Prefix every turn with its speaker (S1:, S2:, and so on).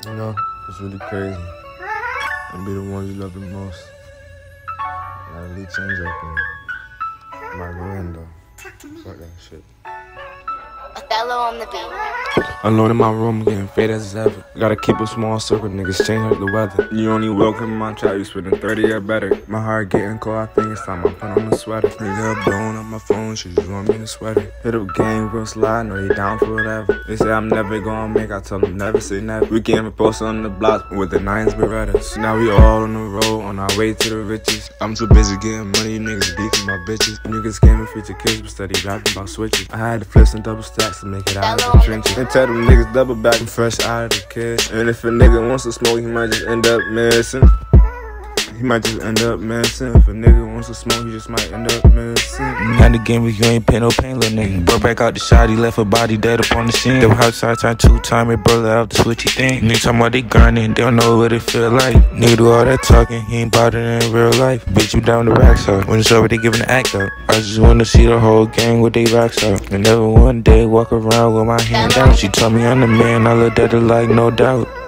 S1: You know, it's really crazy. And be the ones you love the most. Gotta really change up in my veranda. Fuck that shit.
S2: Othello on the beat.
S1: Alone in my room, getting fed as ever. Gotta keep a small circle, niggas change up the weather. You only welcome in my trap, you spending 30 or better. My heart getting cold, I think it's time I put on a sweater. Nigga up blowing up my phone, she just want me to sweat it. Hit up game real slide, know they down for whatever. They say I'm never gonna make, I tell them never say never. We can't even post on the block with the 9s Berettas. Now we all on the road, on our way to the riches. I'm too busy getting money, you niggas beefing my bitches. Niggas came and feature kids, but steady rapping about switches. I had to flip some double stacks to make it out of the trenches. And tell them niggas double back, I'm fresh out of the cash. And if a nigga wants to smoke, he might just end up missing. He might just end up missing. If a nigga wants to smoke, he just might end up missing.
S3: Not the game if you ain't pay no pain, little nigga. Broke back out the shot, he left a body dead up on the scene. The outside turn 2-time, it brother out the switchy thing. Niggas talking about they grinding, they don't know what it feel like. Nigga do all that talking, he ain't bout it in real life. Bitch, you down the racks up. When it's over, they giving the act up. I just wanna see the whole gang with they racks up. And never one day walk around with my hand down. She told me I'm the man, I looked at her like no doubt.